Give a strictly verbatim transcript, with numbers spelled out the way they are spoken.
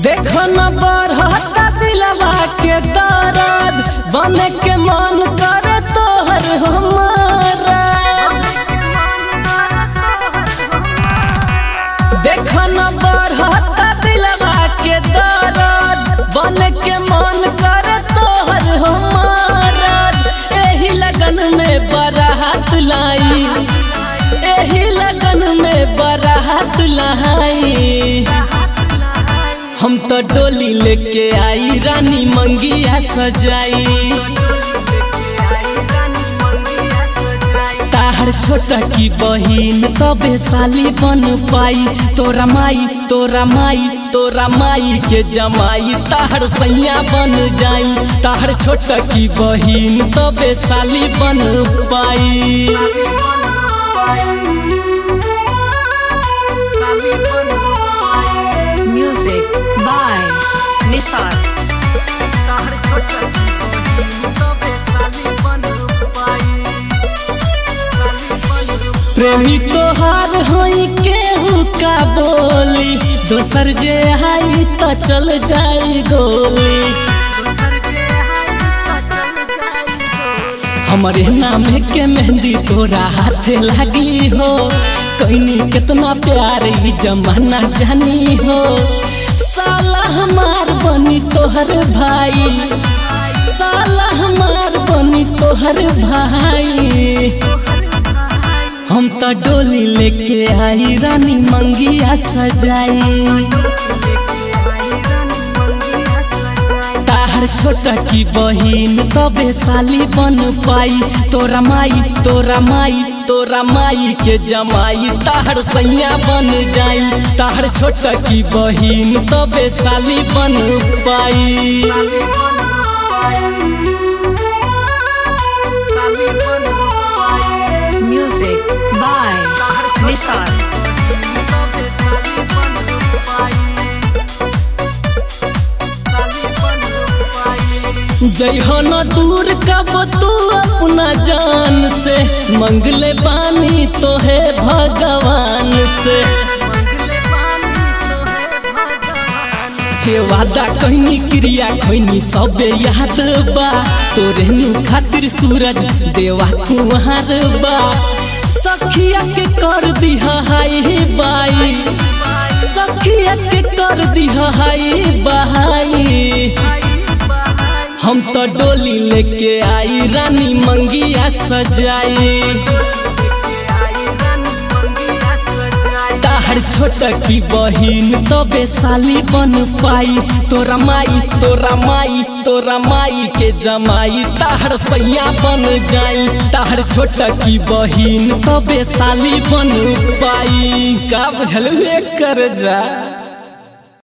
देखो न बढ़ता दिलवा के दर्द, बने के मन करे तोहर हमारा। देखो न बढ़ता दिलवा के दर्द, बने के मन करे तोहर हमारा। एही लगन में बारात लाई, एही लगन में बारात लाई। हम तो डोली लेके आई रानी मंगिया सजाई। ताहर छोटा की बहिन कबे साली बन पाई। तोरा माई तोरा माई तोरा माई के जमाई ताहर सैया बन जाई। ताहर छोटा की बहिन कबे साली बन पाई। Music by Nisar। प्रेमी तोहार होई केहू का बोली, दोसर जे आई तो चल जाई गोली। हमारे नाम के मेहंदी तोरा हाथे लगी हो, कईनी कितना प्यार ई जमाना जानी हो। साला हमार बनी तोहर भाई, साला हमार बनी तोहर भाई। हम तो डोली लेके आई रानी मंगिया सजाई। ताहर छोटा की बहिन कबे साली बन पाई। तोरा माई तोरा माई तोरा माई के जमाई ताहर सैया बन जाई। ताहर छोटा की बहिन कबे साली बन पाई। Music by Nisar। जय हो न दूर कब तू अपना जान से, मंगले बानी तो है भगवान से। जे वादा कहनी क्रिया खैनी सबे याद बा, तोरे नु खातिर सूरज देवा कुंवर बा। सखिया के कर दिहा हाई बाई, सखिया के कर दिहा हाई बाई। हम तो डोली लेके आई रानी मंगिया सजाई। ताहर छोटा की बहिन तबे साली बन पाई। तोरा माई तोरा माई तोरा माई के जमाई ताहर सैया बन जाई। ताहर छोटा की बहिन तबे साली बन पाई। का बुझल कर जा।